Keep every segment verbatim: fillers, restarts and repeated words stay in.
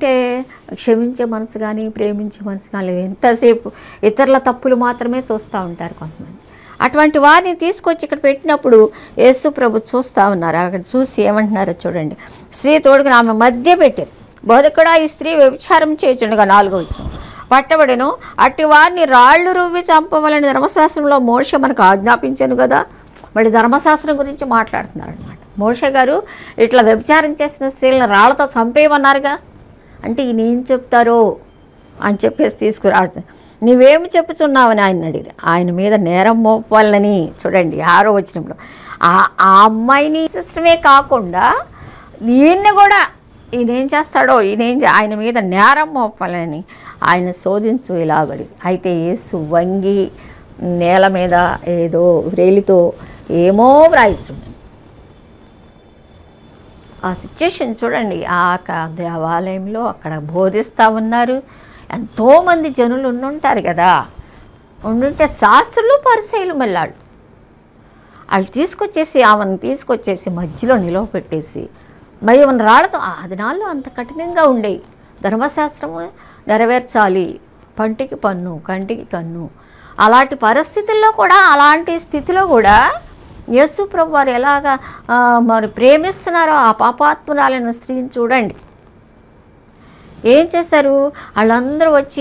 అంటే క్షమించే మనసు కానీ ప్రేమించే మనసు కానీ ఎంతసేపు ఇతరుల తప్పులు మాత్రమే చూస్తూ ఉంటారు కొంతమంది. అటువంటి వారిని తీసుకొచ్చి ఇక్కడ పెట్టినప్పుడు యేసు ప్రభు చూస్తూ ఉన్నారు. అక్కడ చూసి ఏమంటున్నారో చూడండి. స్త్రీ తోడుకుని ఆమె మధ్య పెట్టారు. బోధకుడా, ఈ స్త్రీ వ్యభిచారం చేయుచుండగా నాలుగో వచనం పట్టబడెను. అట్టి వారిని రాళ్ళు రువ్వి చంపవలని ధర్మశాస్త్రంలో మోషే మనకు ఆజ్ఞాపించాను కదా. మళ్ళీ ధర్మశాస్త్రం గురించి మాట్లాడుతున్నారు అనమాట. మోషే గారు ఇట్లా వ్యభిచారం చేసిన స్త్రీలను రాళ్లతో చంపేయమన్నారుగా. అంటే ఈయన ఏం చెప్తారో అని చెప్పేసి తీసుకురాడు. నువ్వేమి చెప్పుచున్నావని ఆయన అడిగి ఆయన మీద నేరం మోపాలని చూడండి ఆరో వచనంలో. ఆ ఆ అమ్మాయిని సిస్టమే కాకుండా ఈయన్ని కూడా ఈయన ఏం చేస్తాడో ఈయన ఆయన మీద నేరం మోపాలని ఆయన శోధించు ఇలాగడి. అయితే యేసు వంగి నేల మీద ఏదో వ్రేలితో ఏమో వ్రాయిచుండి. ఆ సిచ్యుయేషన్ చూడండి. ఆ దేవాలయంలో అక్కడ బోధిస్తూ ఉన్నారు. ఎంతోమంది జనులు ఉండుంటారు కదా. ఉండుంటే శాస్త్రులు పరిసయ్యులు మళ్ళాళ్ళు వాళ్ళు తీసుకొచ్చేసి ఆమెను తీసుకొచ్చేసి మధ్యలో నిలవపెట్టేసి మరి మన రాళ్ళతో ఆ దినాల్లో అంత కఠినంగా ఉండేవి. ధర్మశాస్త్రము నెరవేర్చాలి, పంటికి పన్ను కంటికి కన్ను. అలాంటి పరిస్థితుల్లో కూడా అలాంటి స్థితిలో కూడా యేసు ప్రభు వారు ఎలాగా మరి ప్రేమిస్తున్నారో ఆ పాపాత్మురాలైన స్త్రీని చూడండి. ఏం చేశారు వాళ్ళందరూ వచ్చి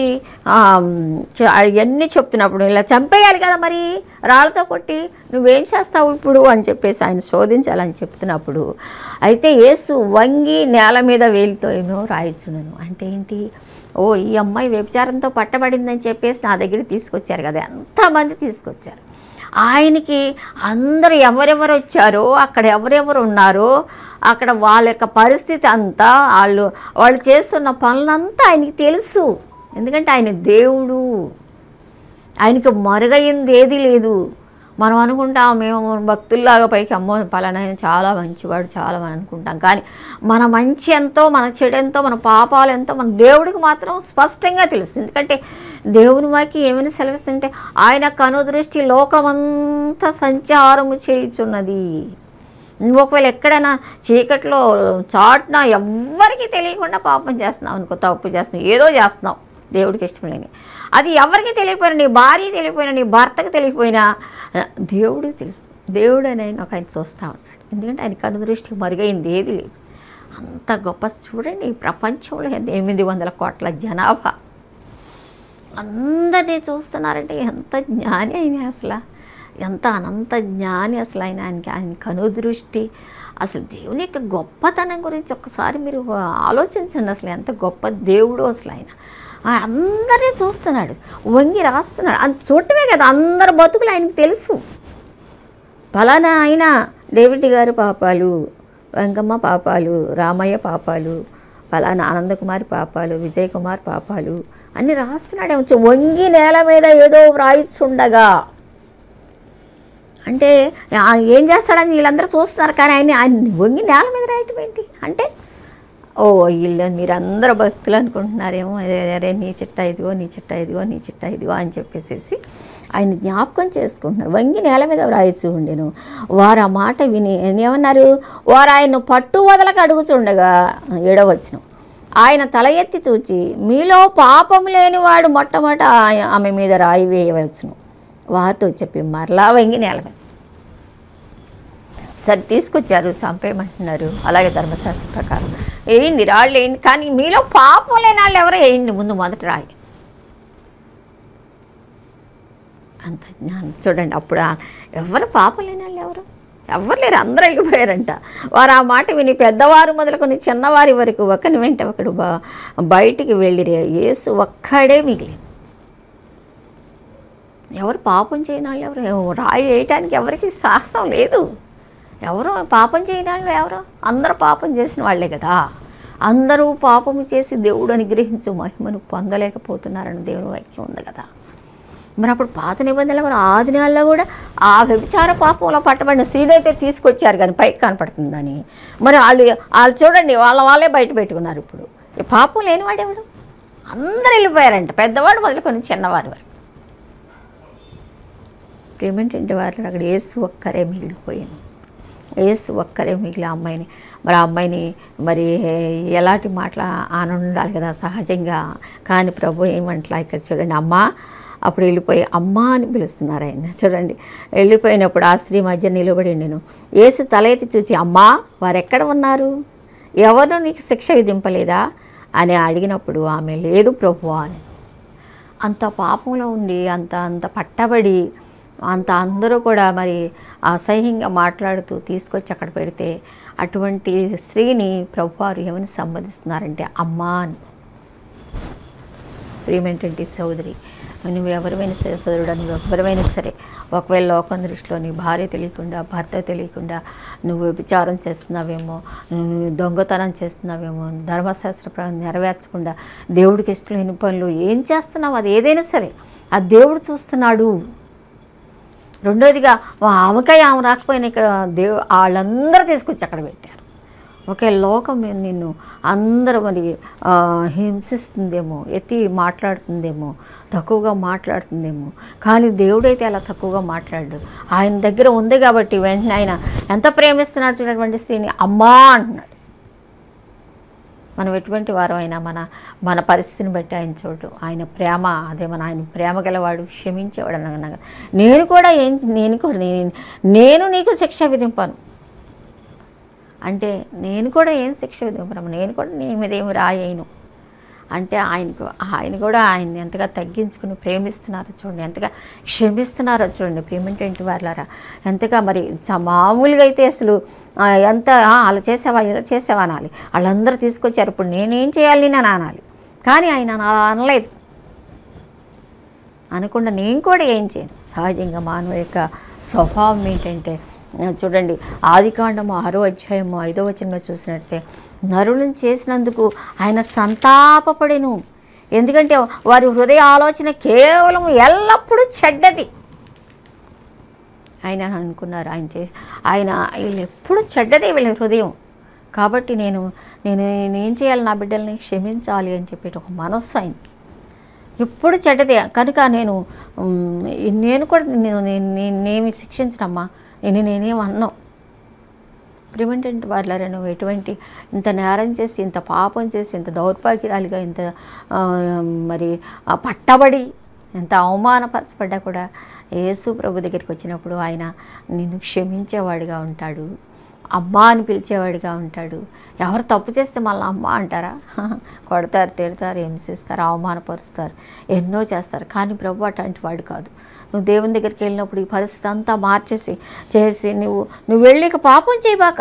అవన్నీ చెప్తున్నప్పుడు ఇలా చంపేయాలి కదా మరి రాళ్ళతో కొట్టి నువ్వేం చేస్తావు ఇప్పుడు అని చెప్పేసి ఆయన శోధించాలని చెప్తున్నప్పుడు అయితే యేసు వంగి నేల మీద వేలితో ఏమో రాయిచున్నాను. అంటే ఏంటి? ఓ ఈ అమ్మాయి వ్యభిచారంతో పట్టబడిందని చెప్పేసి నా దగ్గరికి తీసుకొచ్చారు కదా. ఎంతమంది తీసుకొచ్చారు. ఆయనకి అందరూ ఎవరెవరు వచ్చారో అక్కడ ఎవరెవరు ఉన్నారో అక్కడ వాళ్ళ యొక్క పరిస్థితి అంతా వాళ్ళు వాళ్ళు చేస్తున్న పనులంతా ఆయనకి తెలుసు. ఎందుకంటే ఆయన దేవుడు, ఆయనకి మరుగైంది ఏది లేదు. మనం అనుకుంటాం మేము భక్తుల్లాగా పైకి అమ్మో పలానా చాలా మంచివాడు చాలా అని అనుకుంటాం. కానీ మన మంచి ఎంతో మన చెడు ఎంతో మన పాపాలు ఎంతో మన దేవుడికి మాత్రం స్పష్టంగా తెలుసు. ఎందుకంటే దేవుని వాక్యం ఏమైనా సెలవిస్తుంటే ఆయన కనుదృష్టి లోకమంతా సంచారము చేయుచున్నది. నువ్వు ఒకవేళ ఎక్కడైనా చీకట్లో చాటున ఎవ్వరికీ తెలియకుండా పాపం చేస్తున్నావు అనుకో, తప్పు చేస్తున్నావు, ఏదో చేస్తున్నావు దేవుడికి ఇష్టమలేని, అది ఎవరికి తెలియపోయినా నీ భార్య తెలియపోయినా నీ భర్తకు తెలియపోయినా దేవుడికి తెలుసు. దేవుడు అని ఆయన ఒక ఆయన చూస్తూ ఉన్నాడు. ఎందుకంటే ఆయన కనుదృష్టికి మరుగైంది ఏది లేదు. అంత గొప్ప చూడండి. ప్రపంచంలో ఎనిమిది వందల కోట్ల జనాభా అందరినీ చూస్తున్నారంటే ఎంత జ్ఞాని ఆయన, అసలు ఎంత అనంత జ్ఞాని అసలు ఆయన. ఆయనకి ఆయన కనుదృష్టి అసలు దేవుని యొక్క గొప్పతనం గురించి ఒక్కసారి మీరు ఆలోచించండి. అసలు ఎంత గొప్ప దేవుడు అసలు ఆయన. అందరినీ చూస్తున్నాడు, వంగి రాస్తున్నాడు. అది చూడటమే కదా అందరు బతుకులు ఆయనకు తెలుసు. ఫలానా ఆయన డేవిడ్ గారి పాపాలు, వెంకమ్మ పాపాలు, రామయ్య పాపాలు, ఫలానా ఆనందకుమారి పాపాలు, విజయ్ కుమార్ పాపాలు అన్నీ రాస్తున్నాడు. వంగి నేల మీద ఏదో వ్రాయిస్తుండగా అంటే ఏం చేస్తాడని వీళ్ళందరూ చూస్తున్నారు. కానీ ఆయన ఆయన వంగి నేల మీద రాయటం ఏంటి అంటే ఓ వీళ్ళు మీరందరూ భక్తులు అనుకుంటున్నారేమో, అరే నీ చిట్ట ఇదిగో నీ చిట్ట ఇదిగో నీ చిట్ట ఇదిగో అని చెప్పేసి ఆయన జ్ఞాపకం చేసుకుంటున్నారు. వంగి నేల మీద వ్రాయిస్తూ ఉండేను. వారు ఆ మాట విని ఏమన్నారు? వారు ఆయన పట్టు వదలకు అడుగుతుండగా ఏడవచ్చును. ఆయన తల ఎత్తి చూచి మీలో పాపం లేనివాడు మొట్టమొదట ఆమె మీద రాయి వేయవచ్చును వారితో చెప్పి మరలా వంగి నేల మీద సరే తీసుకొచ్చారు, చంపేయమంటున్నారు. అలాగే ధర్మశాస్త్ర ప్రకారం వేయండి, రాళ్ళు వేయండి. కానీ మీలో పాపం లేని వాళ్ళు ఎవరో వేయండి ముందు మొదట రాయి. అంత జ్ఞానం చూడండి. అప్పుడు ఎవరు పాపం లేని వాళ్ళు ఎవరు ఎవరు లేరు, అందరూ వెళ్ళిపోయారంట. వారు ఆ మాట విని పెద్దవారు మొదలుకొని చిన్నవారి వరకు ఒకని వెంట ఒకడు బయటికి వెళ్ళిరే. యేసు ఒక్కడే మిగిలి. ఎవరు పాపం చేయని వాళ్ళు ఎవరు? రాయి వేయటానికి ఎవరికి సాహసం లేదు. ఎవరు పాపం చేయని వాళ్ళు ఎవరు? అందరూ పాపం చేసిన వాళ్ళే కదా. అందరూ పాపము చేసి దేవుడు అనుగ్రహించు మహిమను పొందలేకపోతున్నారని దేవుని వాక్యం ఉంది కదా. మరి అప్పుడు పాత నిబంధనలు కూడా ఆ దినాల్లో కూడా ఆ వ్యభిచార పాపంలో పట్టబడిన స్త్రీనైతే తీసుకొచ్చారు కానీ పైకి కనపడుతుందని. మరి వాళ్ళు వాళ్ళు చూడండి వాళ్ళ వాళ్ళే బయట పెట్టుకున్నారు. ఇప్పుడు ఈ పాపం లేనివాడు ఎవడు? అందరూ వెళ్ళిపోయారంట, పెద్దవాడు మొదలుకొని చిన్నవారి వరకు. ప్రేమేంటి వారు అక్కడ యేసు ఒక్కరే మిగిలిపోయాను. యేసు ఒక్కరే మిగిలిన అమ్మాయిని మరి ఆ అమ్మాయిని మరి ఎలాంటి మాటల ఆనందం ఉండాలి కదా సహజంగా. కానీ ప్రభు ఏమంటలా ఇక్కడ చూడండి, అమ్మ అప్పుడు వెళ్ళిపోయి అమ్మ అని పిలుస్తున్నారు ఆయన. చూడండి, వెళ్ళిపోయినప్పుడు ఆ స్త్రీ మధ్య నిలబడి నేను యేసు తల ఎత్తి చూసి, అమ్మా వారు ఎక్కడ ఉన్నారు, ఎవరు నీకు శిక్ష విధింపలేదా అని అడిగినప్పుడు ఆమె లేదు ప్రభువా అని. అంత పాపంలో ఉండి అంత అంత పట్టబడి అంత అందరూ కూడా మరి అసహ్యంగా మాట్లాడుతూ తీసుకొచ్చి అక్కడ పెడితే అటువంటి స్త్రీని ప్రభువారు ఏమని సంబోధిస్తున్నారంటే అమ్మా అని. ప్రియమైనటువంటి సోదరి, నువ్వు ఎవరివైనా సరే సోదరుడు, నువ్వు ఎవరివైనా సరే ఒకవేళ లోకం దృష్టిలో నీ భార్య తెలియకుండా భర్త తెలియకుండా నువ్వు వ్యభిచారం చేస్తున్నావేమో, నువ్వు దొంగతనం చేస్తున్నావేమో, ధర్మశాస్త్ర నెరవేర్చకుండా దేవుడికి ఇష్టం లేని పనులు ఏం చేస్తున్నావు, అది ఏదైనా సరే ఆ దేవుడు చూస్తున్నాడు. రెండోదిగా ఆమెకై ఆమె రాకపోయినా ఇక్కడ దేవు వాళ్ళందరూ తీసుకొచ్చి అక్కడ పెట్టారు. ఒకే లోకం నిన్ను అందరూ మరి హింసిస్తుందేమో, ఎత్తి మాట్లాడుతుందేమో, తక్కువగా మాట్లాడుతుందేమో, కానీ దేవుడైతే అలా తక్కువగా మాట్లాడు. ఆయన దగ్గర ఉంది కాబట్టి వెంటనే ఆయన ఎంత ప్రేమిస్తున్నాడు చూడటువంటి స్త్రీని అమ్మా అంటున్నాడు. మనం ఎటువంటి వారం అయినా మన మన పరిస్థితిని బట్టి ఆయన చూడు, ఆయన ప్రేమ అదే మన ఆయన ప్రేమ గలవాడు, క్షమించేవాడు అనగా నేను కూడా ఏం నేను కూడా నేను నేను నీకు శిక్ష విధింపాను అంటే నేను కూడా ఏం శిక్ష విధింపను, నేను కూడా నీ మీద ఏమి రాయను అంటే ఆయనకు ఆయన కూడా ఆయన్ని ఎంతగా తగ్గించుకుని ప్రేమిస్తున్నారో చూడండి, ఎంతగా క్షమిస్తున్నారో చూడండి. ప్రేమేంటి వాళ్ళారా, ఎంతగా మరి మామూలుగా అయితే అసలు ఎంత అలా చేసావా ఇలా చేసావా అనాలి, వాళ్ళందరూ తీసుకొచ్చారు ఇప్పుడు నేనేం చేయాలి నేను అనాలి, కానీ ఆయన అలా అనలేదు. అనకుండా నేను కూడా ఏం చేయను. సహజంగా మానవ యొక్క స్వభావం ఏంటంటే చూడండి, ఆదికాండము ఆరో అధ్యాయము ఐదో వచనంలో చూసినట్టే నరులను చేసినందుకు ఆయన సంతాపపడెను, ఎందుకంటే వారి హృదయ ఆలోచన కేవలం ఎల్లప్పుడూ చెడ్డది. ఆయన అనుకున్నారు ఆయన చే ఆయన వీళ్ళు ఎప్పుడు చెడ్డదే వీళ్ళ హృదయం, కాబట్టి నేను నేను నేనేం చేయాలి, నా బిడ్డల్ని క్షమించాలి అని చెప్పేటి ఒక మనస్సు ఆయనకి ఎప్పుడు చెడ్డదే. కనుక నేను నేను కూడా నేను నేనేమి శిక్షించనమ్మా, నేను నేనేం అన్నావు. ప్రిమెంటెంట్ వాళ్ళారా, నువ్వు ఎటువంటి ఇంత నేరం చేసి ఇంత పాపం చేసి ఇంత దౌర్భాగ్యరాలుగా ఇంత మరి పట్టబడి ఎంత అవమానపరచబడ్డా కూడా యేసు ప్రభు దగ్గరికి వచ్చినప్పుడు ఆయన నిన్ను క్షమించేవాడిగా ఉంటాడు, అమ్మ అని పిలిచేవాడిగా ఉంటాడు. ఎవరు తప్పు చేస్తే మళ్ళీ అమ్మ అంటారా, కొడతారు, తిడతారు, హింసిస్తారు, అవమానపరుస్తారు, ఎన్నో చేస్తారు. కానీ ప్రభు అటువంటి వాడు కాదు. నువ్వు దేవుని దగ్గరికి వెళ్ళినప్పుడు ఈ పరిస్థితి అంతా మార్చేసి చేసి నువ్వు నువ్వు వెళ్ళిక పాపం చేయబాక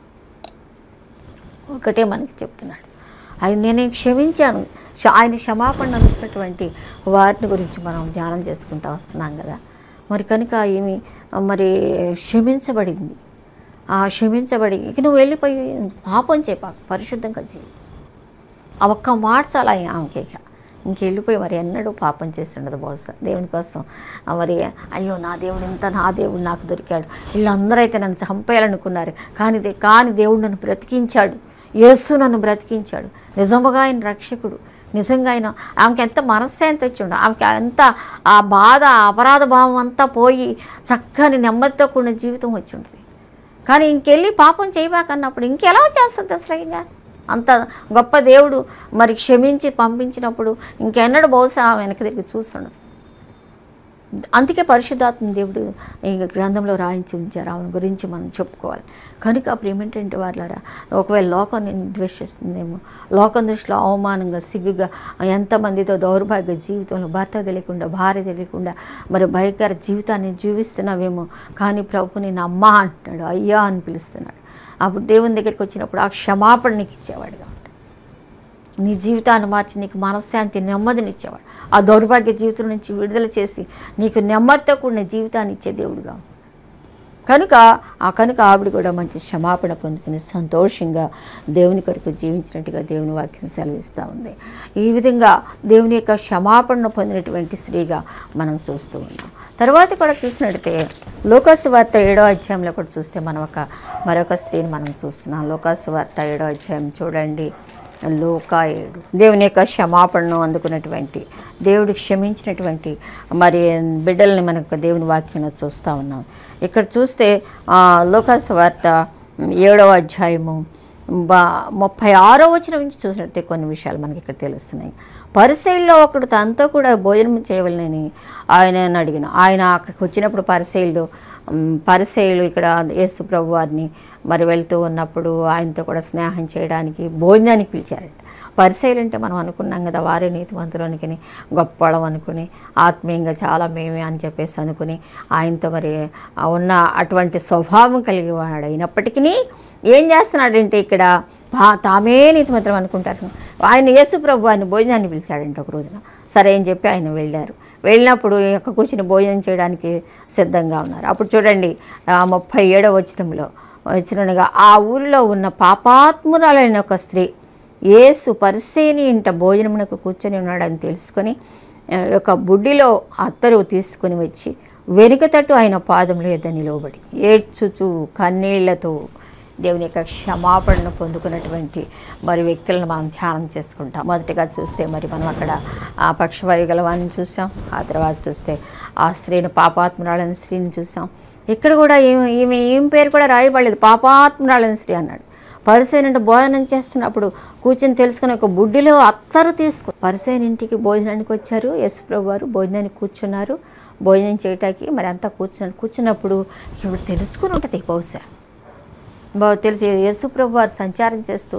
ఒకటే మనకి చెప్తున్నాడు. ఆయన నేను క్షమించాను, ఆయన క్షమాపణ అందుకున్నటువంటి వారిని గురించి మనం ధ్యానం చేసుకుంటూ వస్తున్నాం కదా. మరి కనుక ఏమి మరి క్షమించబడింది, ఆ క్షమించబడి ఇక నువ్వు వెళ్ళిపోయి పాపం చేయపాక, పరిశుద్ధంగా జీవించు. ఆ ఒక్క మాట చాలా ఆమెకి ఇంకెళ్ళిపోయి మరి ఎన్నడూ పాపం చేసి ఉండదు బహుశా దేవుని కోసం. మరి అయ్యో నా దేవుడు ఇంత నా దేవుడు నాకు దొరికాడు, వీళ్ళందరూ అయితే నన్ను చంపేయాలనుకున్నారు, కానీ కానీ దేవుడు నన్ను బ్రతికించాడు, యేసు నన్ను బ్రతికించాడు, నిజముగా ఆయన రక్షకుడు, నిజంగా ఆయన. ఆమెకి ఎంత మనశ్శాంతి వచ్చి ఉండదు, ఆమెకి ఎంత ఆ బాధ అపరాధ భావం అంతా పోయి చక్కని నెమ్మదితో కూడిన జీవితం వచ్చి ఉంటుంది. కానీ ఇంకెళ్ళి పాపం చేయబాకన్నప్పుడు ఇంకెలా చేస్తుంది అసలు? అంత గొప్ప దేవుడు మరి క్షమించి పంపించినప్పుడు ఇంకెన్నడూ బహుశా వెనక తిరిగి చూస్తుండదు. అందుకే పరిశుద్ధాత్మ దేవుడు ఈ గ్రంథంలో రాయించి ఉంచారు, ఆమె గురించి మనం చెప్పుకోవాలి. కనుక ప్రేమేంటంటే వాళ్ళారా, ఒకవేళ లోకం నేను ద్వేషిస్తుందేమో, లోకం దృష్టిలో అవమానంగా సిగ్గుగా ఎంతమందితో దౌర్భాగ్య జీవితంలో భర్త తెలియకుండా భార్య తెలియకుండా మరి భయంకర జీవితాన్ని జీవిస్తున్నావేమో, కానీ ప్రభు నేను అమ్మ అంటున్నాడు, అయ్యా అని పిలుస్తున్నాడు. అప్పుడు దేవుని దగ్గరికి వచ్చినప్పుడు ఆ క్షమాపణ నీకు ఇచ్చేవాడుగా ఉంటాడు, నీ జీవితాన్ని మార్చి నీకు మనశ్శాంతి నెమ్మదిని ఇచ్చేవాడు, ఆ దౌర్భాగ్య జీవితం నుంచి విడుదల చేసి నీకు నెమ్మదితో కూడిన జీవితాన్ని ఇచ్చే దేవుడుగా ఉంటాడు. కనుక ఆ కనుక ఆవిడ కూడా మంచి క్షమాపణ పొందుకుని సంతోషంగా దేవుని కొరకు జీవించినట్టుగా దేవుని వాక్యం సెలవిస్తూ ఉంది. ఈ విధంగా దేవుని యొక్క క్షమాపణను పొందినటువంటి స్త్రీగా మనం చూస్తూ ఉన్నాం. తర్వాత కూడా చూసినట్టయితే లోకాసు వార్త ఏడో అధ్యాయంలో కూడా చూస్తే మనం ఒక మరొక స్త్రీని మనం చూస్తున్నాం. లోకాసు వార్త ఏడో అధ్యాయం చూడండి, లూకా ఏడు. దేవుని యొక్క క్షమాపణను అందుకున్నటువంటి, దేవుడు క్షమించినటువంటి మరి బిడ్డల్ని మనకు దేవుని వాక్యంలో చూస్తూ ఉన్నాం. ఇక్కడ చూస్తే లూకా సువార్త ఏడవ అధ్యాయము బా ముప్పై ఆరో వచనం నుంచి చూసినట్టే కొన్ని విషయాలు మనకి ఇక్కడ తెలుస్తున్నాయి. పరిసయ్యుల్లో ఒకడు తనతో కూడా భోజనం చేయవలనని ఆయన అడిగిన. ఆయన అక్కడికి వచ్చినప్పుడు పరిసయ్యులు పరిసయ్యులు ఇక్కడ యేసు ప్రభు వారిని మరి వెళ్తూ ఉన్నప్పుడు ఆయనతో కూడా స్నేహం చేయడానికి భోజనానికి పిలిచారంట. పరిసయ్యులు అంటే మనం అనుకున్నాం కదా, వారే నీతివంతులు అనుకుని గొప్పవాళ్ళం అనుకుని ఆత్మీయంగా చాలా మేమే అని చెప్పేసి అనుకుని ఆయనతో మరి ఉన్న అటువంటి స్వభావం కలిగి వాడు అయినప్పటికీ ఏం చేస్తున్నాడంటే ఇక్కడ తామే నీతిమంతులు అనుకుంటారు. ఆయన యేసు ప్రభు ఆయన భోజనాన్ని పిలిచాడంటే ఒక రోజున. సరే అని చెప్పి ఆయన వెళ్ళారు. వెళ్ళినప్పుడు అక్కడ కూర్చుని భోజనం చేయడానికి సిద్ధంగా ఉన్నారు. అప్పుడు చూడండి ముప్పై ఏడవ వచనంలో వచ్చినగా ఆ ఊరిలో ఉన్న పాపాత్మురాలైన ఒక స్త్రీ యేసు పరిసేని ఇంట భోజనమునకు కూర్చొని ఉన్నాడని తెలుసుకొని ఒక బుడ్డిలో అత్తరు తీసుకుని వచ్చి వెనుక తట్టు ఆయన పాదంలో ఎద్ద నిలవబడి ఏడ్చుచు కన్నీళ్లతో దేవుని యొక్క క్షమాపణను పొందుకున్నటువంటి మరి వ్యక్తులను మనం ధ్యానం చేసుకుంటాం. మొదటిగా చూస్తే మరి మనం అక్కడ ఆ పక్షవాయు గలవాన్ని చూసాం. ఆ తర్వాత చూస్తే ఆ స్త్రీని పాపాత్మురాలని స్త్రీని చూసాం. ఇక్కడ కూడా ఏమి ఈమె ఏం పేరు కూడా రాయబడలేదు, పాపాత్మురాలని స్త్రీ అన్నాడు. పరిసేనుంటి భోజనం చేస్తున్నప్పుడు కూర్చొని తెలుసుకుని ఒక బుడ్డిలో అత్తరు తీసుకు పరిసేని ఇంటికి భోజనానికి వచ్చారు. యేసు ప్రభు వారు భోజనానికి కూర్చున్నారు. భోజనం చేయటానికి మరి అంతా కూర్చున్నారు. కూర్చున్నప్పుడు ఇప్పుడు తెలుసుకుని ఉంటుంది బహుశా తెలిసి యేసు ప్రభు వారు సంచారం చేస్తూ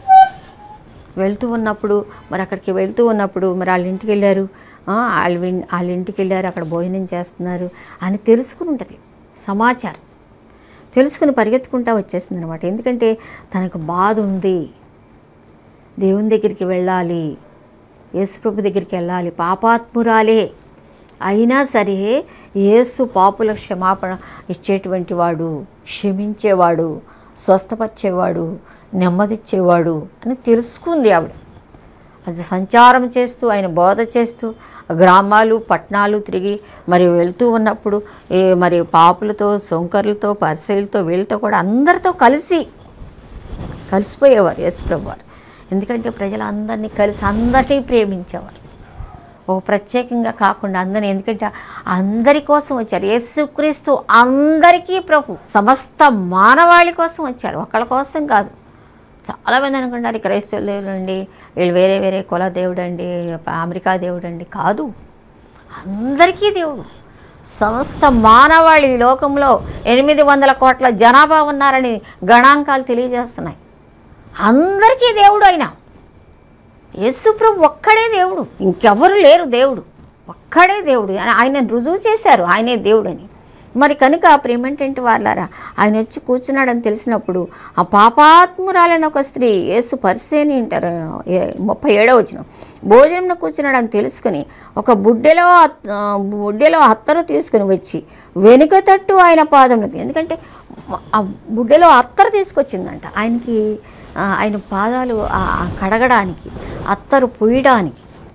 వెళ్తూ ఉన్నప్పుడు మరి అక్కడికి వెళ్తూ ఉన్నప్పుడు మరి వాళ్ళ ఇంటికి వెళ్ళారు, వాళ్ళ వాళ్ళ ఇంటికి వెళ్ళారు, అక్కడ భోజనం చేస్తున్నారు అని తెలుసుకుని ఉంటుంది. సమాచారం తెలుసుకుని పరిగెత్తుకుంటా వచ్చేసింది అనమాట. ఎందుకంటే తనకు బాధ ఉంది, దేవుని దగ్గరికి వెళ్ళాలి, యేసు ప్రభు దగ్గరికి వెళ్ళాలి, పాపాత్మురాలే అయినా సరే యేసు పాపుల క్షమాపణ ఇచ్చేటువంటి వాడు, క్షమించేవాడు, స్వస్థపరిచేవాడు, నెమ్మదిచ్చేవాడు అని తెలుసుకుంది ఆవిడ. అది సంచారం చేస్తూ ఆయన బోధ చేస్తూ గ్రామాలు పట్టణాలు తిరిగి మరి వెళ్తూ ఉన్నప్పుడు ఏ మరి పాపులతో సొంకర్లతో పరిసయ్యులతో వీళ్ళతో కూడా అందరితో కలిసి కలిసిపోయేవారు యేసు ప్రభు వారు. ఎందుకంటే ప్రజలందరినీ కలిసి అందరినీ ప్రేమించేవారు. ఓ ప్రత్యేకంగా కాకుండా అందరినీ, ఎందుకంటే అందరి కోసం వచ్చారు. యేసుక్రీస్తు అందరికీ ప్రభు, సమస్త మానవాళి కోసం వచ్చారు, ఒకళ్ళ కోసం కాదు. చాలామంది అనుకుంటారు క్రైస్తవ దేవుడు అండి, వీళ్ళు వేరే వేరే కుల దేవుడు అండి, అమెరికా దేవుడు అండి. కాదు, అందరికీ దేవుడు. సమస్త మానవాళి లోకంలో ఎనిమిది వందల కోట్ల జనాభా ఉన్నారని గణాంకాలు తెలియజేస్తున్నాయి. అందరికీ దేవుడు అయినా యేసు ప్రభు ఒక్కడే దేవుడు, ఇంకెవరు లేరు దేవుడు, ఒక్కడే దేవుడు అని ఆయన రుజువు చేశారు ఆయనే దేవుడని. మరి కనుక ప్రేమేంటంటే వాళ్ళారా ఆయన వచ్చి కూర్చున్నాడని తెలిసినప్పుడు ఆ పాపాత్మురాలైన ఒక స్త్రీ యేసు పరిసేని అంటారు ముప్పై ఏడవ వచనం భోజనంలో కూర్చున్నాడని తెలుసుకుని ఒక బుడ్డెలో బుడ్డెలో అత్తరు తీసుకుని వచ్చి వెనుక తట్టు ఆయన పాదం, ఎందుకంటే ఆ బుడ్డెలో అత్తరు తీసుకొచ్చిందంట ఆయనకి, ఆయన పాదాలు కడగడానికి, అత్తరు పూయడానికి.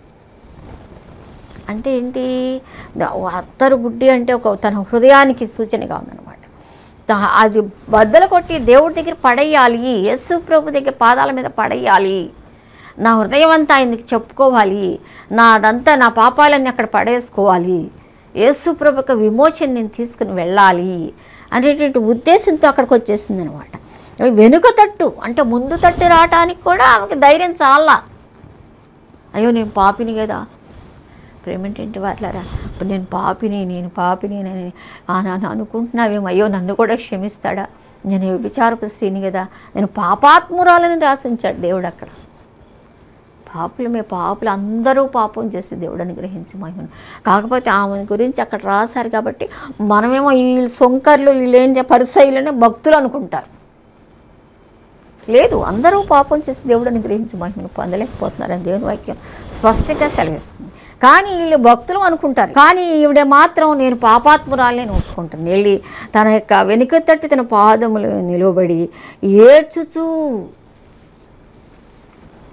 అంటే ఏంటి, అత్తరు బుడ్డి అంటే ఒక తన హృదయానికి సూచనగా ఉందన్నమాట. అది బద్దలు కొట్టి దేవుడి దగ్గర పడేయాలి, యేసు ప్రభు దగ్గర పాదాల మీద పడేయాలి, నా హృదయం అంతా ఆయనకి చెప్పుకోవాలి, నాదంతా నా పాపాలన్నీ అక్కడ పడేసుకోవాలి, యేసు ప్రభుకి విమోచన నేను తీసుకుని వెళ్ళాలి అనేటువంటి ఉద్దేశంతో అక్కడికి వచ్చేసింది అనమాట. వెనుక తట్టు అంటే ముందు తట్టు రావటానికి కూడా ఆమెకి ధైర్యం చాలా. అయ్యో నేను పాపిని కదా, ప్రేమేంటంటే వాళ్ళరా ఇప్పుడు నేను పాపిని నేను పాపిని అని నన్ను అనుకుంటున్నావేమో, అయ్యో నన్ను కూడా క్షమిస్తాడా, నేను వ్యభిచారపు స్త్రీని కదా, నేను పాపాత్మురాలని రాసించాడు దేవుడు అక్కడ. పాపులమే పాపులు అందరూ పాపం చేసి దేవుడు అనుగ్రహించి మహిమను. కాకపోతే ఆమె గురించి అక్కడ రాశారు కాబట్టి మనమేమో ఈ సొంకర్లు వీళ్ళేం పరిసయ్యులనే భక్తులు అనుకుంటారు. లేదు, అందరూ పాపం చేసి దేవుడు అనుగ్రహించి మహిమను పొందలేకపోతున్నారని దేవుని వాక్యం స్పష్టంగా సెలవిస్తుంది. కానీ వీళ్ళు భక్తులు అనుకుంటారు. కానీ ఈవిడ మాత్రం నేను పాపాత్మురాలని ఒప్పుకుంటాను. వెళ్ళి తన యొక్క వెనుక తట్టు తన పాదములు నిలవబడి ఏడ్చుచూ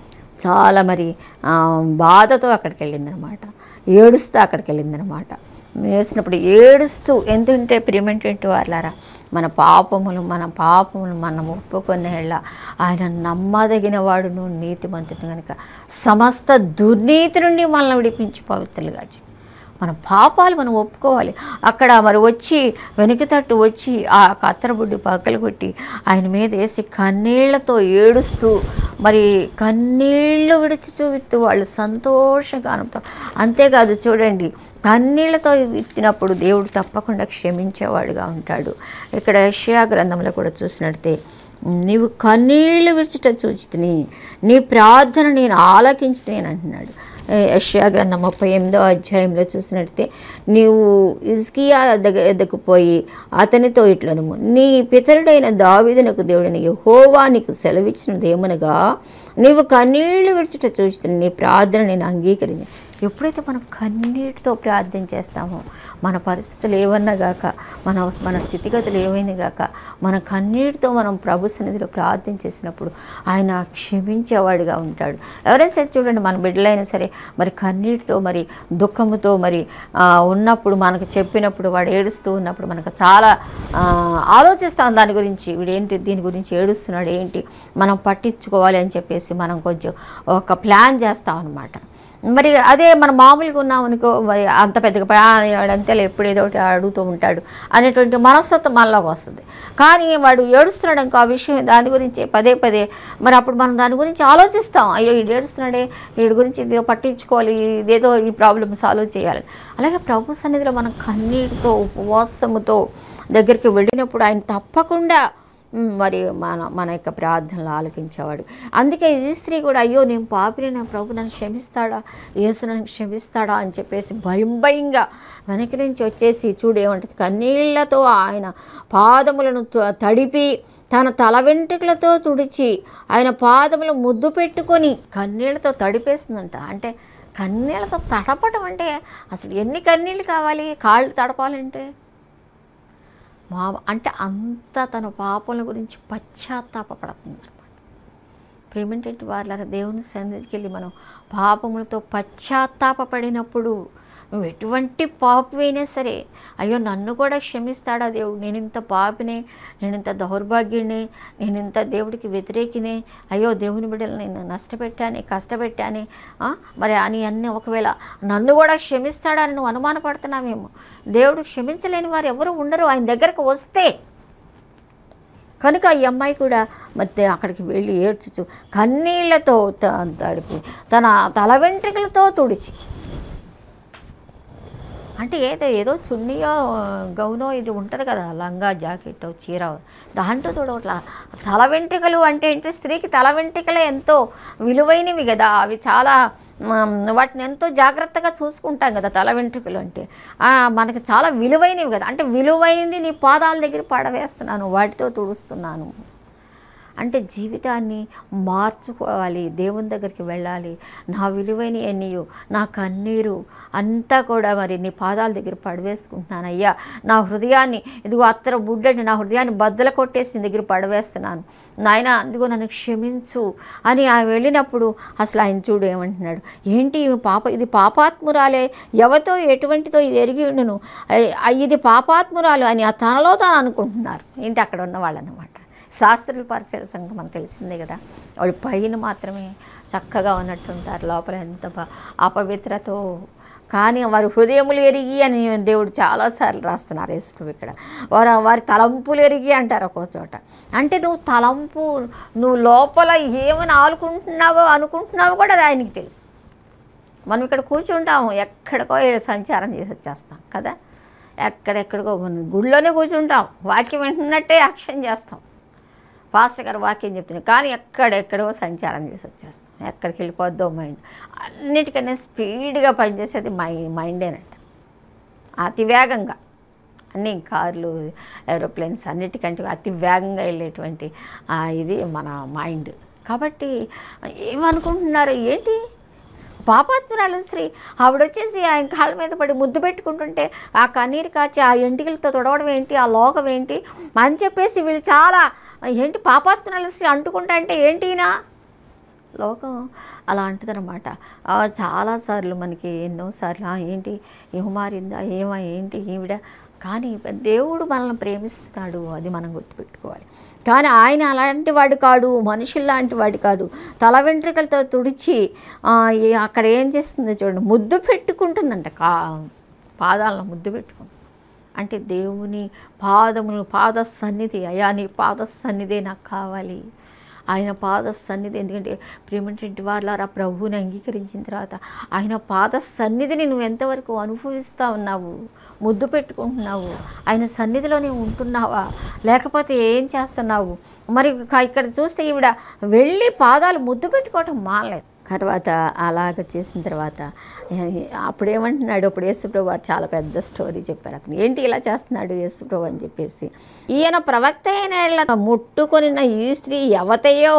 చాలా మరి బాధతో అక్కడికి వెళ్ళిందనమాట, ఏడుస్తూ అక్కడికి వెళ్ళిందనమాట. వేసినప్పుడు ఏడుస్తూ, ఎందుకంటే ప్రియమైనటువంటి వాళ్ళారా, మన పాపములు మన పాపములు మనం ఒప్పుకునేలా ఆయన నమ్మదగిన వాడును నీతిమంతుడు కనుక సమస్త దుర్నీతి నుండి మనల్ని విడిపించి పవిత్రులుగా చేయి. మన పాపాలు మనం ఒప్పుకోవాలి. అక్కడ మరి వచ్చి వెనుక తట్టు వచ్చి ఆ కత్తెరబుడ్డి పక్కలు కొట్టి ఆయన మీద వేసి కన్నీళ్లతో ఏడుస్తూ మరి కన్నీళ్ళు విడిచి చూపిస్తూ వాళ్ళు సంతోషగానంతో. అంతేకాదు చూడండి, కన్నీళ్లతో ఇచ్చినప్పుడు దేవుడు తప్పకుండా క్షమించేవాడుగా ఉంటాడు. ఇక్కడ యెషయా గ్రంథంలో కూడా చూసినట్టే, నీవు కన్నీళ్లు విడిచిట చూచితిని, నీ ప్రార్థన నేను ఆలకించితే అని అంటున్నాడు. యెషయా గ్రంథం ముప్పై ఎనిమిదో అధ్యాయంలో చూసినట్టే, నీవు హిజ్కియా దగ్గ ఎద్దకు పోయి అతనితో ఇట్లను, నీ పితరుడైన దావీదునకు దేవుడైన యెహోవా నీకు సెలవిచ్చినది ఏమనగా, నీవు కన్నీళ్లు విడిచిట చూచితిని, నీ ప్రార్థన నేను అంగీకరించి. ఎప్పుడైతే మనం కన్నీటితో ప్రార్థన చేస్తామో, మన పరిస్థితులు ఏమన్నా గాక, మన మన స్థితిగతులు ఏమైనా గాక, మన కన్నీటితో మనం ప్రభు సన్నిధిలో ప్రార్థన చేసినప్పుడు ఆయన క్షమించేవాడిగా ఉంటాడు. ఎవరైనా సరే చూడండి, మన బిడ్డలైనా సరే మరి కన్నీటితో మరి దుఃఖముతో మరి ఉన్నప్పుడు, మనకు చెప్పినప్పుడు వాడు ఏడుస్తూ ఉన్నప్పుడు మనకు చాలా ఆలోచిస్తాం దాని గురించి, వీడేంటి దీని గురించి ఏడుస్తున్నాడు ఏంటి, మనం పట్టించుకోవాలి అని చెప్పేసి మనం కొంచెం ఒక ప్లాన్ చేస్తాం అన్నమాట. మరి అదే మనం మామూలుగా ఉన్నాం అనుకో, మరి అంత పెద్దగా అంతేలే ఎప్పుడు ఏదో ఒకటి అడుగుతూ ఉంటాడు అనేటువంటి మనస్తత్వం మనలోకి వస్తుంది. కానీ వాడు ఏడుస్తున్నాడు అనుకో, ఆ విషయం దాని గురించి పదే పదే మరి అప్పుడు మనం దాని గురించి ఆలోచిస్తాం. అయ్యో వీడు ఏడుస్తున్నాడే, వీడి గురించి ఇదేదో పట్టించుకోవాలి, ఇదేదో ఈ ప్రాబ్లమ్ సాల్వ్ చేయాలి. అలాగే ప్రభు సన్నిధిలో మనం కన్నీటితో ఉపవాసముతో దగ్గరికి వెళ్ళినప్పుడు ఆయన తప్పకుండా మరి మన మన యొక్క ప్రార్థనలు ఆలకించేవాడు. అందుకే ఈ స్త్రీ కూడా, అయ్యో నేను పాపిని, నా ప్రభు నన్ను క్షమిస్తాడా, యేసు నన్ను క్షమిస్తాడా అని చెప్పేసి భయం భయంగా వెనక్కి నుంచి వచ్చేసి చూడేమంటుంది, కన్నీళ్లతో ఆయన పాదములను తడిపి తన తల వెంట్రుకలతో తుడిచి ఆయన పాదములు ముద్దు పెట్టుకొని కన్నీళ్లతో తడిపేస్తుందంట. అంటే కన్నీళ్లతో తడపడం అంటే అసలు ఎన్ని కన్నీళ్ళు కావాలి కాళ్ళు తడపాలంటే? మా అంటే అంత తన పాపల గురించి పశ్చాత్తాపడుతుంది అనమాట. ప్రేమేంటంటే వాళ్ళ దేవుని సన్నిధికి వెళ్ళి మనం పాపములతో పశ్చాత్తాపడినప్పుడు, నువ్వు ఎటువంటి పాపివైనా సరే, అయ్యో నన్ను కూడా క్షమిస్తాడా దేవుడు, నేను ఇంత పాపినే, నేను ఇంత దౌర్భాగ్యుడినే, నేను ఇంత దేవుడికి వ్యతిరేకినే, అయ్యో దేవుని బిడ్డలు నేను నష్టపెట్టానే కష్టపెట్టానే మరి అని అన్నీ ఒకవేళ నన్ను కూడా క్షమిస్తాడని నువ్వు అనుమానపడుతున్నావేమో. దేవుడు క్షమించలేని వారు ఎవరు ఉండరు ఆయన దగ్గరకు వస్తే. కనుక ఈ అమ్మాయి కూడా మరి అక్కడికి వెళ్ళి ఏడ్చుచు కన్నీళ్లతో తడిపి తన తల వెంట్రుకలతో తుడిచి, అంటే ఏదో ఏదో చున్నీయో గౌనో ఇది ఉంటుంది కదా, లంగా జాకెట్ చీర, దాంట్లో తోడట్లా తల వెంట్రుకలు అంటే ఏంటి, స్త్రీకి తల వెంట్రుకలే ఎంతో విలువైనవి కదా, అవి చాలా వాటిని ఎంతో జాగ్రత్తగా చూసుకుంటాం కదా తల వెంట్రుకలు అంటే, మనకి చాలా విలువైనవి కదా. అంటే విలువైనది నీ పాదాల దగ్గర పడవేస్తున్నాను, వాటితో తుడుస్తున్నాను అంటే జీవితాన్ని మార్చుకోవాలి, దేవుని దగ్గరికి వెళ్ళాలి. నా విలువైన ఎన్నీయు నా కన్నీరు అంతా కూడా మరి నీ పాదాల దగ్గర పడవేసుకుంటున్నాను అయ్యా. నా హృదయాన్ని ఇదిగో అత్తర బుడ్డని నా హృదయాన్ని బద్దలు కొట్టేసి నీ దగ్గర పడవేస్తున్నాను నాయన, అందుకో నన్ను క్షమించు అని ఆయన వెళ్ళినప్పుడు అసలు ఆయన చూడు ఏమంటున్నాడు, ఏంటి పాప ఇది పాపాత్మురాలే, ఎవరితో ఎటువంటితో ఇది ఎరిగి ఉండును, ఇది పాపాత్మురాలు అని ఆ తనలో తాను అనుకుంటున్నారు. ఏంటి అక్కడ ఉన్న వాళ్ళు అన్నమాట. శాస్త్రుల పరిశీలన సంఘం మనకు తెలిసిందే కదా, వాళ్ళు పైన మాత్రమే చక్కగా ఉన్నట్టుంటారు, లోపల ఎంత అపవిత్రతో. కానీ వారి హృదయములు ఎరిగి అని దేవుడు చాలాసార్లు రాస్తున్నారు యేసుప్రభు ఇక్కడ. వారు వారి తలంపులు ఎరిగి అంటారు ఒక్కో చోట. అంటే నువ్వు తలంపు నువ్వు లోపల ఏమని ఆలుకుంటున్నావో అనుకుంటున్నావో కూడా అది ఆయనకి తెలుసు. మనం ఇక్కడ కూర్చుంటాము, ఎక్కడికో సంచారం చేసి వచ్చేస్తాం కదా, ఎక్కడెక్కడికో గుళ్ళోనే కూర్చుంటాం, వాక్యం వింటున్నట్టే యాక్షన్ చేస్తాం, పాస్టర్ గారు వాక్యం చెప్తున్నాను, కానీ ఎక్కడెక్కడో సంచారం చేసి వచ్చేస్తాం, ఎక్కడికి వెళ్ళిపోద్దో మైండ్. అన్నిటికన్నా స్పీడ్గా పనిచేసేది మై మైండేనంట, అతి వేగంగా. అన్నీ కార్లు ఏరోప్లేన్స్ అన్నిటికంటే అతి వేగంగా వెళ్ళేటువంటి ఇది మన మైండ్. కాబట్టి ఏమనుకుంటున్నారు, ఏంటి పాపాత్మురాలు స్త్రీ ఆవిడ వచ్చేసి ఆయన కాళ్ళ మీద పడి ముద్దు పెట్టుకుంటుంటే ఆ కన్నీరు కాచి ఆ ఎంటికలతో తొడవడం ఏంటి, ఆ లోకం ఏంటి అని చెప్పేసి వీళ్ళు చాలా ఏంటి పాపాత్మురాలు స్త్రీ అంటుకుంటా అంటే ఏంటినా లోకం అలాంటిదనమాట. చాలాసార్లు మనకి ఎన్నోసార్లు ఏంటి ఏం మారిందా, ఏమా ఏంటి ఈవిడ, కానీ దేవుడు మనల్ని ప్రేమిస్తున్నాడు, అది మనం గుర్తుపెట్టుకోవాలి. కానీ ఆయన అలాంటి వాడు కాడు, మనుషుల్లాంటి వాడు కాదు. తల వెంట్రుకలతో తుడిచి అక్కడ ఏం చేస్తుందో చూడండి, ముద్దు పెట్టుకుంటుందంట, కా పాదాలను ముద్దు పెట్టుకుంటుంది. అంటే దేవుని పాదములు, పాద సన్నిధి, అయా నీ పాద సన్నిధే నాకు కావాలి, ఆయన పాద సన్నిధి. ఎందుకంటే ప్రేమటి వాళ్ళారా ప్రభువుని అంగీకరించిన తర్వాత ఆయన పాద సన్నిధిని నువ్వు ఎంతవరకు అనుభవిస్తూ ఉన్నావు, ముద్దు పెట్టుకుంటున్నావు, ఆయన సన్నిధిలోనే ఉంటున్నావా, లేకపోతే ఏం చేస్తున్నావు? మరి ఇక్కడ చూస్తే ఈవిడ వెళ్ళి పాదాలు ముద్దు పెట్టుకోవటం మానలేదు. తర్వాత అలాగ చేసిన తర్వాత అప్పుడేమంటున్నాడు, అప్పుడు యేసుప్రభు చాలా పెద్ద స్టోరీ చెప్పారు. అతను ఏంటి ఇలా చేస్తున్నాడు యేసుప్రభు అని చెప్పేసి, ఈయన ప్రవక్త అయిన ముట్టుకొనిన ఈ స్త్రీ ఎవతయో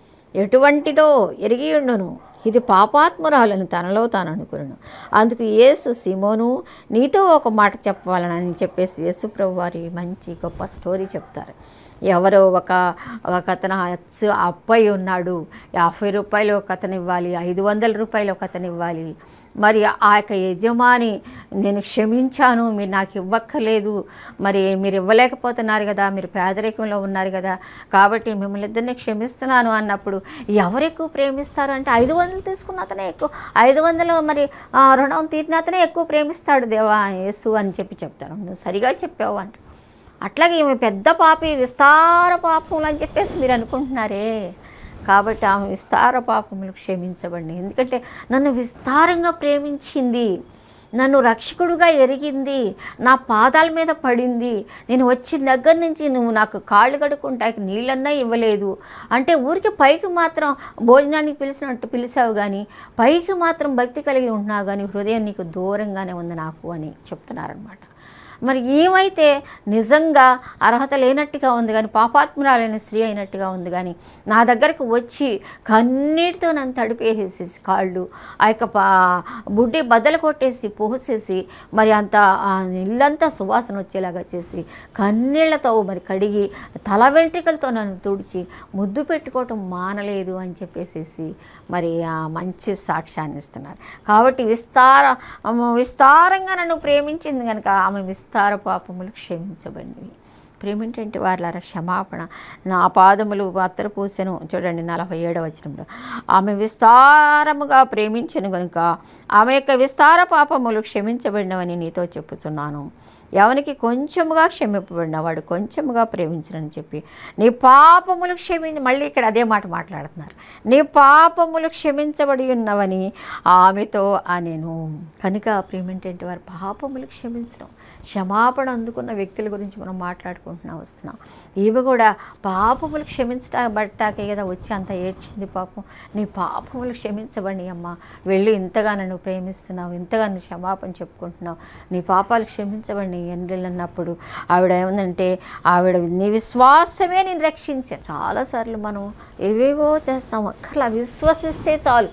ఎటువంటిదో ఎరిగి ఉండును, ఇది పాపాత్మురాలను తనలో తాను అనుకును. అందుకు యేసు సిమోను నీతో ఒక మాట చెప్పవాలని చెప్పేసి యేసుప్రభు వారి మంచి గొప్ప స్టోరీ చెప్తారు. ఎవరో ఒక ఒక అతను అబ్బాయి ఉన్నాడు, యాభై రూపాయలు ఒక అతను ఇవ్వాలి, ఐదు వందల రూపాయలు ఒక అతను ఇవ్వాలి. మరి ఆ యొక్క యజమాని నేను క్షమించాను, మీరు నాకు ఇవ్వక్కర్లేదు, మరి మీరు ఇవ్వలేకపోతున్నారు కదా, మీరు పేదరికంలో ఉన్నారు కదా, కాబట్టి మిమ్మల్ని ఇద్దరిని క్షమిస్తున్నాను అన్నప్పుడు ఎవరు ఎక్కువ ప్రేమిస్తారు అంటే ఐదు వందలు తీసుకున్న అతనే ఎక్కువ, ఐదు వందలు మరి రుణం తీరిన అతనే ఎక్కువ ప్రేమిస్తాడు దేవా యేసు అని చెప్పి చెప్తారు. నువ్వు సరిగా చెప్పావు అంట. అట్లాగే ఈమె పెద్ద పాపి, విస్తార పాపములు అని చెప్పేసి మీరు అనుకుంటున్నారే, కాబట్టి ఆమె విస్తార పాపములు క్షమించబడి, ఎందుకంటే నన్ను విస్తారంగా ప్రేమించింది, నన్ను రక్షకుడుగా ఎరిగింది, నా పాదాల మీద పడింది, నేను వచ్చిన దగ్గర నుంచి నువ్వు నాకు కాళ్ళు కడుక్కుంటాకి నీళ్ళన్నా ఇవ్వలేదు అంటే ఊరికి పైకి మాత్రం భోజనానికి పిలిచినట్టు పిలిచావు, కానీ పైకి మాత్రం భక్తి కలిగి ఉంటున్నావు, కానీ హృదయం నీకు దూరంగానే ఉంది నాకు అని చెప్తున్నారనమాట. మరి ఏమైతే నిజంగా అర్హత లేనట్టుగా ఉంది, కానీ పాపాత్మురాలైన స్త్రీ అయినట్టుగా ఉంది, కానీ నా దగ్గరకు వచ్చి కన్నీటితో నన్ను తడిపేసేసి కాళ్ళు ఆ యొక్క పా బుడ్డి బద్దలు కొట్టేసి పోసేసి మరి అంత ఇల్లంతా సువాసన వచ్చేలాగా చేసి కన్నీళ్లతో మరి కడిగి తల వెంట్రుకలతో నన్ను తుడిచి ముద్దు పెట్టుకోవటం మానలేదు అని చెప్పేసేసి మరి ఆ మంచి సాక్ష్యాన్ని ఇస్తున్నారు. కాబట్టి విస్తార విస్తారంగా నన్ను ప్రేమించింది కనుక ఆమె విస్తార పాపములు క్షమించబడినవి. ప్రేమేంటంటే వారిలారా క్షమాపణ, నా పాదములు అత్తరు పూసెను. చూడండి నలభై ఏడవ వచనంలో, ఆమె విస్తారముగా ప్రేమించను కనుక ఆమె యొక్క విస్తార పాపములు క్షమించబడినవని నీతో చెప్పుచున్నాను. ఎవనికి కొంచెముగా క్షమింపబడిన వాడు కొంచెముగా ప్రేమించనని చెప్పి నీ పాపములు క్షమించి, మళ్ళీ ఇక్కడ అదే మాట మాట్లాడుతున్నారు, నీ పాపములు క్షమించబడి ఉన్నవని ఆమెతో అనెను. కనుక ప్రేమేంటంటే వారి పాపములు క్షమించడం, క్షమాపణ అందుకున్న వ్యక్తుల గురించి మనం మాట్లాడుకుంటున్నా వస్తున్నాం. ఈమె కూడా పాపములు క్షమించబట్టాకే కదా వచ్చి అంత ఏడ్చింది. పాపం నీ పాపములు క్షమించబడి అమ్మ, వెళ్ళు, ఇంతగా నన్ను ప్రేమిస్తున్నావు, ఇంతగా నువ్వు క్షమాపణ చెప్పుకుంటున్నావు, నీ పాపాలు క్షమించబడి ఎండ్రెళ్ళు అన్నప్పుడు ఆవిడ ఏమందంటే, ఆవిడ నీ విశ్వాసమే నేను రక్షించాను. చాలాసార్లు మనం ఏవేవో చేస్తాం, అక్కర్లా విశ్వసిస్తే చాలు.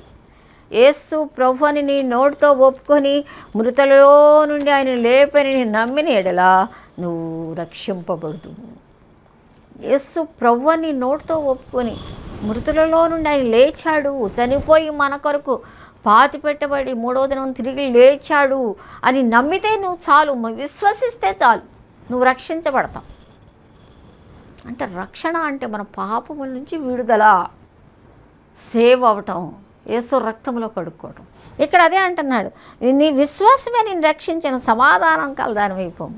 యేసు ప్రభువుని నీ నోటితో ఒప్పుకొని మృతులలో నుండి ఆయన లేపని నమ్మిన ఎడల నువ్వు రక్షింపబడదు. యేసు ప్రభువుని నోటితో ఒప్పుకొని మృతులలో నుండి ఆయన లేచాడు, చనిపోయి మన కొరకు పాతి పెట్టబడి మూడో దినం తిరిగి లేచాడు అని నమ్మితే నువ్వు చాలు, విశ్వసిస్తే చాలు, నువ్వు రక్షించబడతావు. అంటే రక్షణ అంటే మన పాపముల నుంచి విడుదల, సేవ్ అవటం, యేసు రక్తంలో కడుక్కోవటం. ఇక్కడ అదే అంటున్నాడు, నీ విశ్వాసమే నేను రక్షించిన, సమాధానం కలదాని వైపు.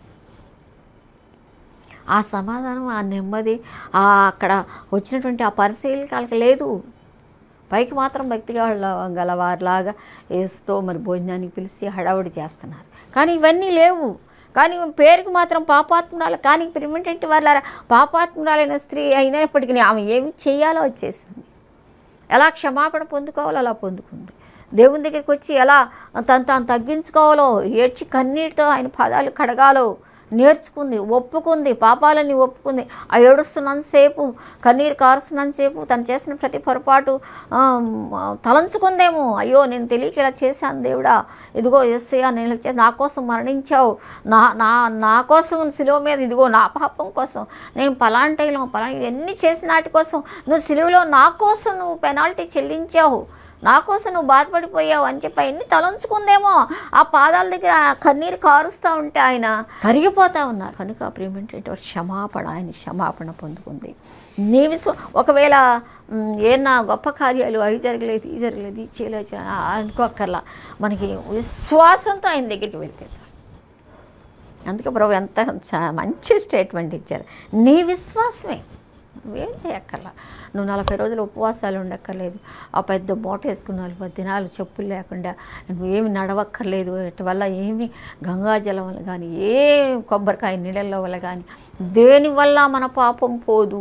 ఆ సమాధానం, ఆ నెమ్మది ఆ అక్కడ వచ్చినటువంటి ఆ పరిశీలనలకు లేదు. పైకి మాత్రం భక్తిగా గలవారిలాగా యేసుతో మరి భోజనానికి పిలిచి హడావుడి చేస్తున్నారు, కానీ ఇవన్నీ లేవు. కానీ పేరుకు మాత్రం పాపాత్మురాలు, కానీ ప్రిమిటెంట్ వాళ్ళ పాపాత్మురాలైన స్త్రీ అయినప్పటికీ ఆమె ఏమి చేయాలో వచ్చేసింది. ఎలా క్షమాపణ పొందుకోవాలో అలా పొందుకుంది. దేవుని దగ్గరికి వచ్చి ఎలా తను తాను తగ్గించుకోవాలో, ఏడ్చి కన్నీటితో ఆయన పాదాలు కడగాలో, నేర్చుకుంది, ఒప్పుకుంది, పాపాలని ఒప్పుకుంది. ఆ ఏడుస్తున్నంతసేపు, కన్నీరు కారుస్తున్నంతసేపు తను చేసిన ప్రతి పొరపాటు తలంచుకుందేమో, అయ్యో నేను తెలియక ఇలా చేశాను దేవుడా, ఇదిగో యేసయ్యా నేను ఇలా చేసి నా కోసం మరణించావు, నా నా నా కోసం సిలువ మీద, ఇదిగో నా పాపం కోసం నేను పలాంటైలో పలా ఇవన్నీ చేసిన వాటి కోసం నువ్వు సిలువలో నా కోసం నువ్వు పెనాల్టీ చెల్లించావు, నా కోసం నువ్వు బాధపడిపోయావు అని చెప్పి అవన్నీ తలంచుకుందేమో. ఆ పాదాల దగ్గర కన్నీరు కారుస్తూ ఉంటే ఆయన కరిగిపోతూ ఉన్నారు. కనుక ప్రియమైనటువంటి క్షమాపణ, ఆయన క్షమాపణ పొందుకుంది. నీ విశ్వ ఒకవేళ ఏమన్నా గొప్ప కార్యాలు అవి జరగలేదు, ఇది జరగలేదు, ఇది చేయలేదు అనుకోక్కర్లా, మనకి విశ్వాసంతో ఆయన దగ్గరికి వెళ్తే చాలు. అందుకే ప్రభు ఎంత మంచి స్టేట్మెంట్ ఇచ్చారు, నీ విశ్వాసమే, నువ్వేం చేయక్కర్లా. నువ్వు నలభై రోజులు ఉపవాసాలు ఉండక్కర్లేదు, ఆ పెద్ద మూట వేసుకున్న నలభై దినాలు చెప్పులు లేకుండా నువ్వేమి నడవక్కర్లేదు, వీటి వల్ల ఏమి గంగాజలం వల్ల కానీ ఏ కొబ్బరికాయ నీళ్ళల్లో వల్ల కానీ దేనివల్ల మన పాపం పోదు.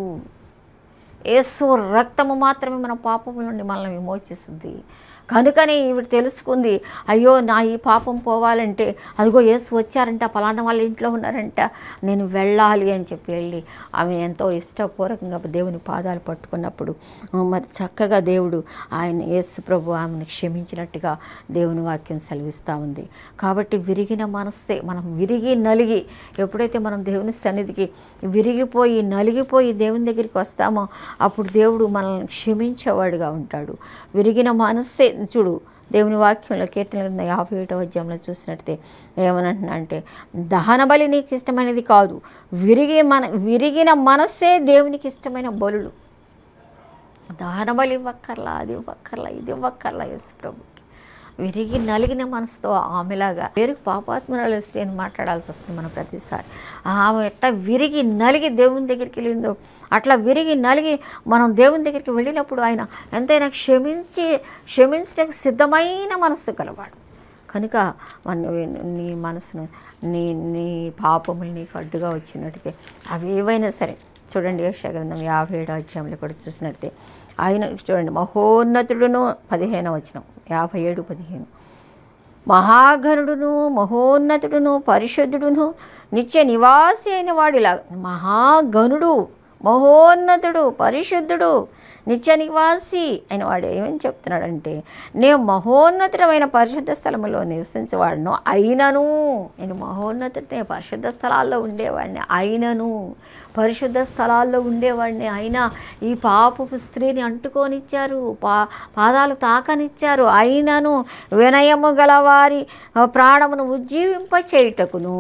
యేసు రక్తము మాత్రమే మన పాపం నుండి మనల్ని విమోచిస్తుంది. కనుకనే ఈవిడ తెలుసుకుంది, అయ్యో నా ఈ పాపం పోవాలంటే అదిగో యేసు వచ్చారంట, పలానా వాళ్ళ ఇంట్లో ఉన్నారంట, నేను వెళ్ళాలి అని చెప్పి వెళ్ళి ఆమె ఎంతో ఇష్టపూర్వకంగా దేవుని పాదాలు పట్టుకున్నప్పుడు మరి చక్కగా దేవుడు ఆయన యేసు ప్రభు ఆమెను క్షమించినట్టుగా దేవుని వాక్యం సెలవిస్తూ ఉంది. కాబట్టి విరిగిన మనస్సే, మనం విరిగి నలిగి ఎప్పుడైతే మనం దేవుని సన్నిధికి విరిగిపోయి నలిగిపోయి దేవుని దగ్గరికి వస్తామో అప్పుడు దేవుడు మనల్ని క్షమించేవాడుగా ఉంటాడు. విరిగిన మనస్సే చూడు, దేవుని వాక్యంలో కీర్తన యాభై ఒకటో అధ్యాయంలో చూసినట్టే ఏమనంటున్నా అంటే, దహన బలి నీకు ఇష్టమైనది కాదు, విరిగి మన విరిగిన మనస్సే దేవునికి ఇష్టమైన బలులు. దహన బలి ఇవ్వక్కర్లా, అది ఇవ్వక్కర్లా, ఇది ఇవ్వక్కర్లా. యేసు ప్రభుకి విరిగి నలిగిన మనసుతో ఆమెలాగా పేరుకు పాపాత్మరాలు స్త్రీ అని మాట్లాడాల్సి వస్తుంది మనం ప్రతిసారి. ఆమె ఎట్లా విరిగి నలిగి దేవుని దగ్గరికి వెళ్ళిందో అట్లా విరిగి నలిగి మనం దేవుని దగ్గరికి వెళ్ళినప్పుడు ఆయన ఎంతైనా క్షమించి క్షమించడానికి సిద్ధమైన మనస్సు కలవాడు. కనుక మన నీ మనసును నీ నీ పాపములు నీకు అడ్డుగా వచ్చినట్టయితే అవి ఏవైనా సరే చూడండి, యెషయా గ్రంథం యాభై ఏడో అధ్యాయంలో కూడా చూసినట్టే ఆయన చూడండి, మహోన్నతుడును పదిహేను వచనం యాభై ఏడు పదిహేను మహాగణుడును మహోన్నతుడును పరిశుద్ధుడును నిత్య నివాసి అయిన వాడిలా. మహాగణుడు, మహోన్నతుడు, పరిశుద్ధుడు, నిత్య నివాసి అయిన వాడు ఏమని చెప్తున్నాడంటే, నేను మహోన్నతుడమైన పరిశుద్ధ స్థలములో నివసించేవాడును అయినను, నేను మహోన్నతుడే పరిశుద్ధ స్థలాల్లో ఉండేవాడిని అయినను, పరిశుద్ధ స్థలాల్లో ఉండేవాడిని అయినా ఈ పాపపు స్త్రీని అంటుకోనిచ్చారు, పా పాదాలు తాకనిచ్చారు, అయినను వినయము గలవారి ప్రాణమును ఉజ్జీవింప చేయుటకును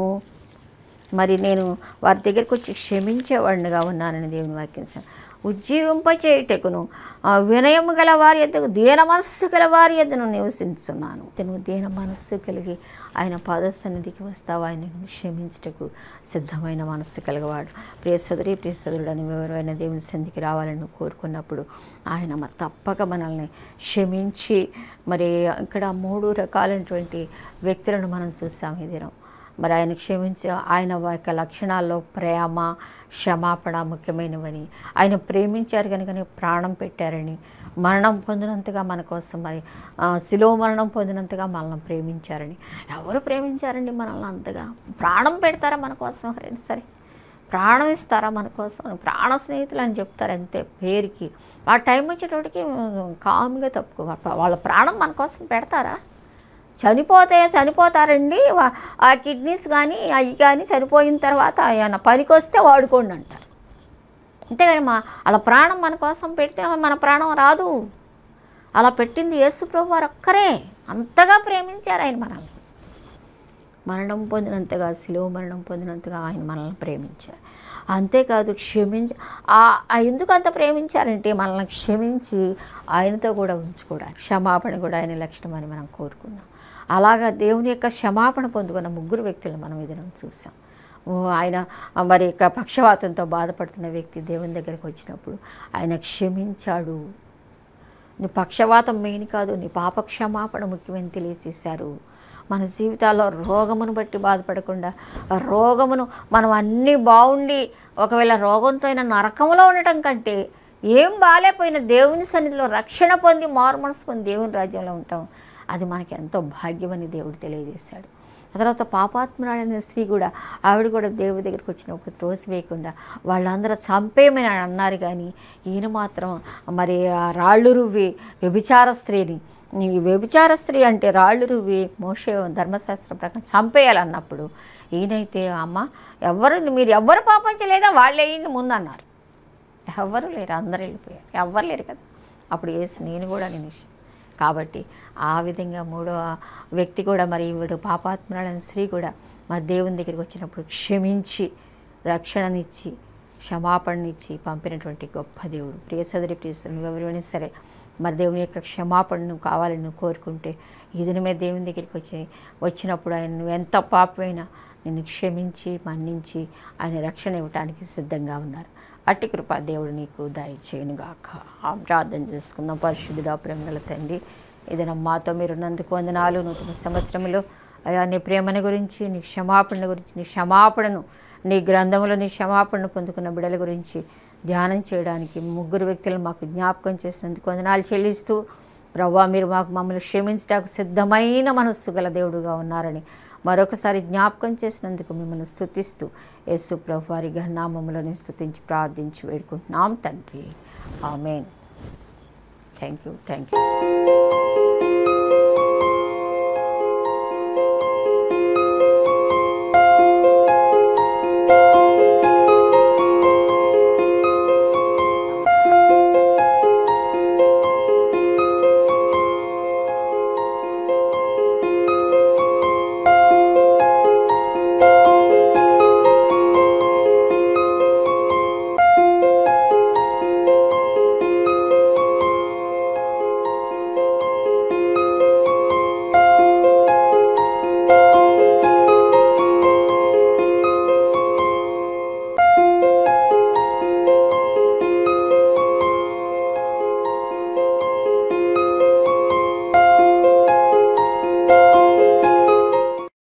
మరి నేను వారి దగ్గరికి వచ్చి క్షమించేవాడినిగా ఉన్నానని దేవుని వాక్యం. ఉజ్జీవింప చేయుటకును వినయము గల వారి ఎద్దకు దీన మనస్సు గల వారి ఎద్దను నివసించున్నాను. నువ్వు దీన మనస్సు కలిగి ఆయన పాద సన్నిధికి వస్తావు, ఆయనను క్షమించుటకు సిద్ధమైన మనస్సు కలిగవాడు. ప్రియ సోదరి ప్రియ సోదరుడు అని వివరమైన దేవుని సన్నిధికి రావాలని కోరుకున్నప్పుడు ఆయన మరి తప్పక మనల్ని క్షమించి మరి ఇక్కడ మూడు రకాలైనటువంటి వ్యక్తులను మనం చూసాం ఈ దినం. మరి ఆయన క్షమించి ఆయన యొక్క లక్షణాల్లో ప్రేమ క్షమాపణ ముఖ్యమైనవని, ఆయన ప్రేమించారు కనుకనే ప్రాణం పెట్టారని, మరణం పొందినంతగా మన కోసం మరి శిలువ మరణం పొందినంతగా మనల్ని ప్రేమించారని. ఎవరు ప్రేమించారండి మనల్ని అంతగా? ప్రాణం పెడతారా మన కోసం? సరే ప్రాణం ఇస్తారా మన కోసం? ప్రాణ స్నేహితులు అని చెప్తారు అంతే పేరుకి. ఆ టైం వచ్చేటోటికి కామ్గా తప్పుకో. వాళ్ళ ప్రాణం మన కోసం పెడతారా? చనిపోతే చనిపోతారండి, ఆ కిడ్నీస్ కానీ అవి కానీ చనిపోయిన తర్వాత ఆయన పనికి వస్తే వాడుకోండి అంటారు. అంతేగాని మా అలా ప్రాణం మన కోసం పెడితే మన ప్రాణం రాదు. అలా పెట్టింది యేసు ప్రభు వారు ఒక్కరే. అంతగా ప్రేమించారు ఆయన మనల్ని. మరణం పొందినంతగా, శిలువ మరణం పొందినంతగా ఆయన మనల్ని ప్రేమించారు. అంతేకాదు క్షమించి ఎందుకు అంత ప్రేమించారంటే మనల్ని క్షమించి ఆయనతో కూడా ఉంచుకోవడానికి. క్షమాపణ కూడా ఆయన లక్షణం అని మనం కోరుకున్నాం. అలాగా దేవుని యొక్క క్షమాపణ పొందుకున్న ముగ్గురు వ్యక్తులను మనం ఇది చూసాం. ఆయన మరి యొక్క పక్షవాతంతో బాధపడుతున్న వ్యక్తి దేవుని దగ్గరికి వచ్చినప్పుడు ఆయన క్షమించాడు. నీ పక్షవాతం మెయిన్ కాదు, నీ పాప క్షమాపణ ముఖ్యమని తెలియజేశారు. మన జీవితాల్లో రోగమును బట్టి బాధపడకుండా, రోగమును మనం అన్నీ బాగుండి ఒకవేళ రోగంతో అయినా నరకంలో ఉండటం కంటే ఏం బాగాలేకపోయిన దేవుని సన్నిధిలో రక్షణ పొంది మారు మనసు పొంది దేవుని రాజ్యంలో ఉంటాం. అది మనకి ఎంతో భాగ్యమని దేవుడు తెలియజేశాడు. తర్వాత పాపాత్మురాలైన స్త్రీ కూడా ఆవిడ కూడా దేవుడి దగ్గరికి వచ్చినప్పుడు త్రోసివేయకుండా వాళ్ళందరూ చంపేయమని అన్నారు. కానీ ఈయన మాత్రం మరి ఆ రాళ్ళు రువ్వి వ్యభిచార స్త్రీని, ఈ వ్యభిచార స్త్రీ అంటే రాళ్ళు రువ్వి మోషే ధర్మశాస్త్రం ప్రకారం చంపేయాలన్నప్పుడు ఈయనైతే అమ్మ ఎవరు మీరు ఎవరు పాపం చేయలేదా వాళ్ళే ఈయన ముందన్నారు. ఎవ్వరు లేరు, అందరు వెళ్ళిపోయారు, ఎవ్వరు లేరు కదా. అప్పుడు యేసు నేను కూడా నేను కాబట్టి ఆ విధంగా మూడో వ్యక్తి కూడా మరి ఈవిడ పాపాత్మురాలైన స్త్రీ కూడా మరి దేవుని దగ్గరికి వచ్చినప్పుడు క్షమించి రక్షణనిచ్చి క్షమాపణనిచ్చి పంపినటువంటి గొప్ప దేవుడు. ప్రియ సోదరి ప్రియ సోదరులు ఎవరైనా సరే మరి దేవుని యొక్క క్షమాపణను కావాలని నువ్వు కోరుకుంటే ఈ దినమే దేవుని దగ్గరికి వచ్చి వచ్చినప్పుడు ఆయన నువ్వు ఎంత పాపమైనా నిన్ను క్షమించి మన్నించి ఆయన రక్షణ ఇవ్వటానికి సిద్ధంగా ఉన్నారు. అట్టి కృప దేవుడు నీకు దయచేయునుగాక. ప్రార్థన చేసుకుందాం. పరిశుద్ధుడా ప్రేమగల తండ్రి, ఏదైనా మాతో మీరున్నందుకు వందనాలు. నూతన సంవత్సరంలో అయా నీ ప్రేమను గురించి, నీ క్షమాపణ గురించి, నీ క్షమాపణను నీ గ్రంథంలో నీ క్షమాపణను పొందుకున్న బిడ్డల గురించి ధ్యానం చేయడానికి ముగ్గురు వ్యక్తులను మాకు జ్ఞాపకం చేసినందుకు వందనాలు చెల్లిస్తూ, ప్రభువా మీరు మాకు మమ్మల్ని క్షమించడానికి సిద్ధమైన మనస్సు గల దేవుడుగా ఉన్నారని మరొకసారి జ్ఞాపకం చేసినందుకు మిమ్మల్ని స్తుతిస్తూ యేసు ప్రభు వారి నామములను స్తుతించి ప్రార్థించి వేడుకుంటున్నాం తండ్రి. ఆమేన్. Thank you thank you